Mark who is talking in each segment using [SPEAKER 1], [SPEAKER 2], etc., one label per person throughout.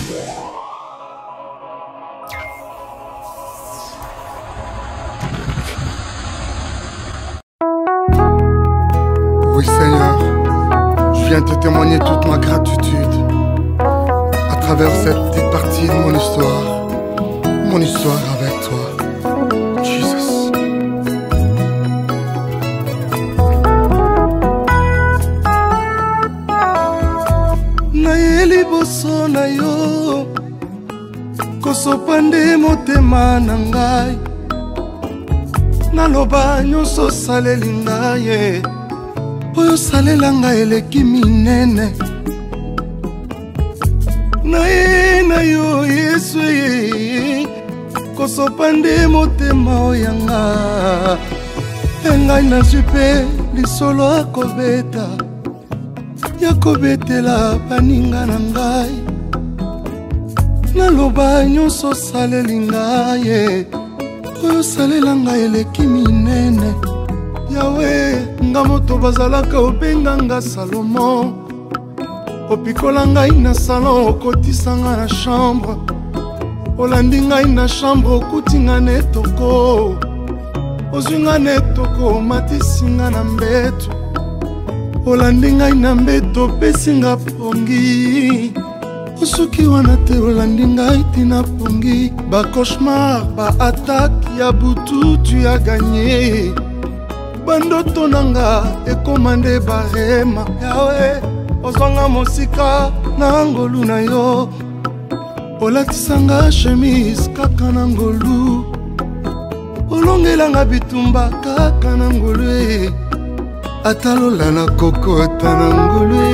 [SPEAKER 1] Oui Seigneur, je viens te témoigner toute ma gratitude à travers cette petite partie de mon histoire avec toi, Jesus. Nayeli boso na yo kosopande motema na ngai naloba nyonso saleli ngai oyo salela ngai eleki minene na yo Yesu kosopande motema oyanga engai nazwi mpe lisolo akobeta ya kobetela baninga na ngai naloba nyonso saleli ngai oyo salela ngai eleki minene Yawe nga moto bazalaka obenga nga Salomo opikola ngai na salon okotisa nga na chambre olandi ngai na chambre okuti nga na etoko ozwi nga na etoko omatisi nga na mbeto olandi ngai na mbeto opesi nga pongi osoki wana te olandi ngai tina pongi bacauchemar baattaque ya butu tu ya gagné bandoto nanga ekomande barema Yawe ozwanga mosika na ngolu na yo olatisanga chemise kaka na ngolu olongelanga bitumba kaka na ngolu atalola na kokota na ngolu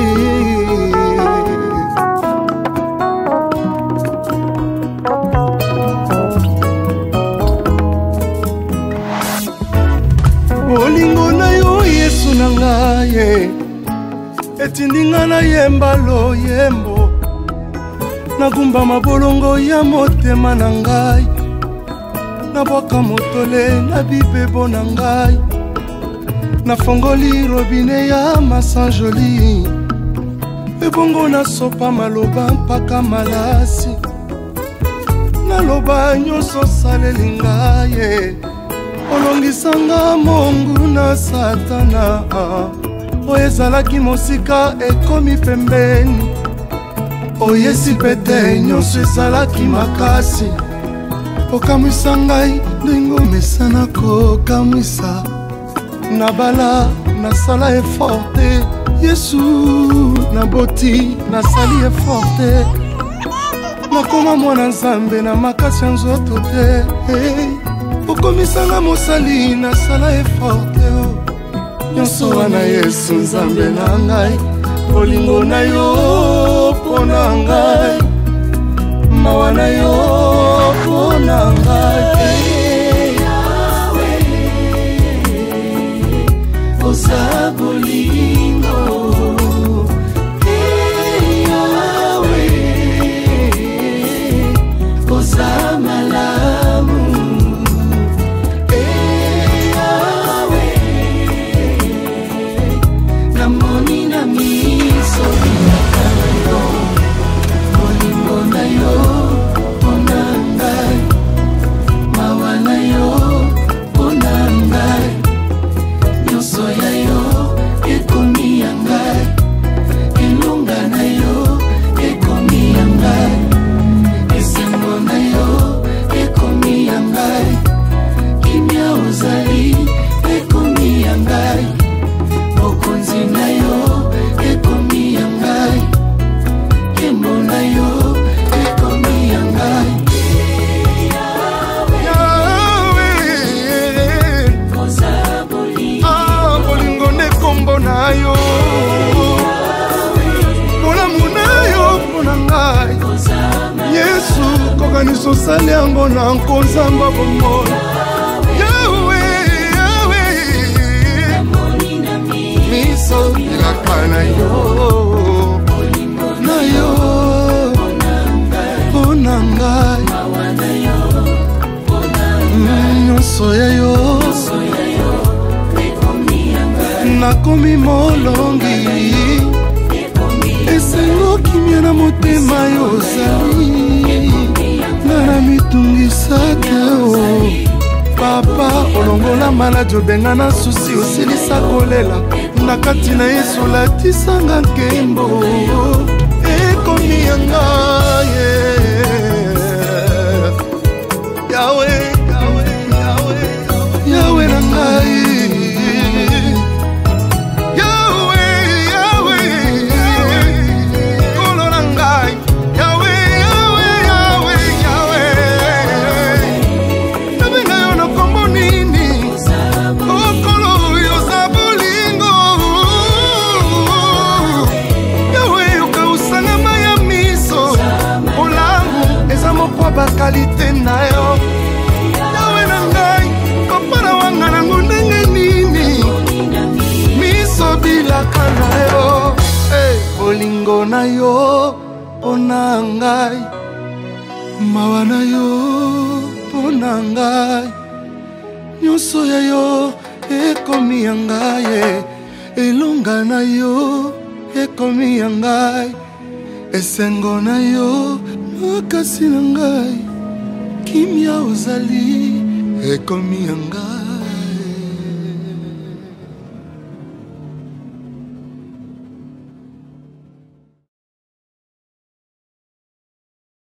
[SPEAKER 1] bolingo na yo Yesu na ngai etindinga na yemba loyembo nagumba mabolongo ya motema na ngai nabwaka motole na bibebo na ngai nafongoli robine ya masanjoli ebongo nasopa maloba mpaka malasi naloba nyonso saleli ngai olongisanga mongu na satana oyo ezalaki mosika ekomi pembeni oyesi pete nyonso ezalaki makasi okamwisa ngai ndenge omesana kokamwisa nabala nasala eforte Yesu naboti nasali eforte nakoma mwana nzambe na makasi ya nzoto te okomisanga mosali nasala eforte nyonso wana Yesu nzambe na ngai bolingo na yo mpo na ngai mawa na yo mpo na ngai oza bolingo Yawe oza malamu sosali yango na nkonzamba bomona Yawe miso ilaka na yo mpona ngai nyonso ya yo nakomi molongi esengo kimia na motema yo ozali longola maladi obenga na susi osilisa kolela na kati na yesu latisanga nkembo ekomi ya ngai yawe yawe na ngai bakalite na yo yawe na ngai papa na wanga nango ndenge nini miso bilaka na yo bolingo na yo mpona ngai mawa na yo mpona ngai nyonso ya yo ekomi ya ngai elonga na yo ekomi ya ngai esengo na yo makasi na ngai kimia ozali ekomi ya ngai